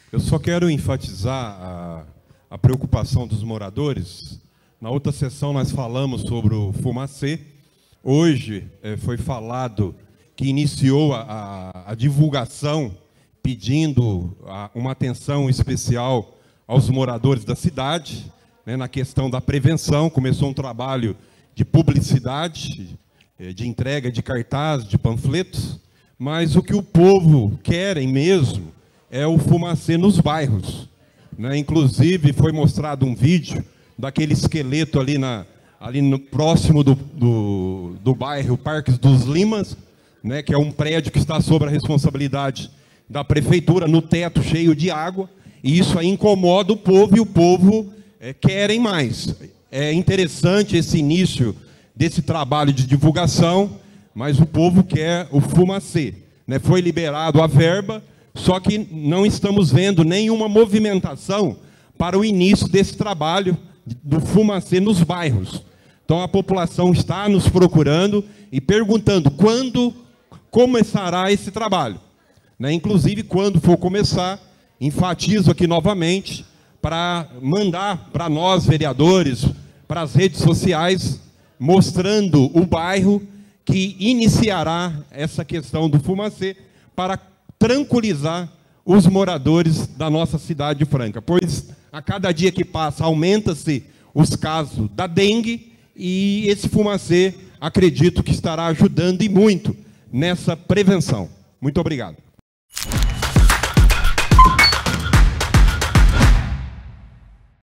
Eu só quero enfatizar a preocupação dos moradores. Na outra sessão nós falamos sobre o fumacê. Hoje foi falado que iniciou a divulgação pedindo uma atenção especial aos moradores da cidade, né, na questão da prevenção. Começou um trabalho de publicidade, de entrega de cartazes, de panfletos, mas o que o povo querem mesmo é o fumacê nos bairros, né? Inclusive foi mostrado um vídeo daquele esqueleto ali, próximo do bairro Parques dos Limas, né, que é um prédio que está sob a responsabilidade da prefeitura, no teto cheio de água, e isso aí incomoda o povo, e o povo querem mais. É interessante esse início desse trabalho de divulgação, mas o povo quer o fumacê, né? Foi liberado a verba, só que não estamos vendo nenhuma movimentação para o início desse trabalho do fumacê nos bairros. Então a população está nos procurando e perguntando quando começará esse trabalho, né? Inclusive, quando for começar, enfatizo aqui novamente para mandar para nós, vereadores, para as redes sociais, mostrando o bairro que iniciará essa questão do fumacê para tranquilizar os moradores da nossa cidade de Franca, pois a cada dia que passa aumenta-se os casos da dengue, e esse fumacê acredito que estará ajudando e muito nessa prevenção. Muito obrigado.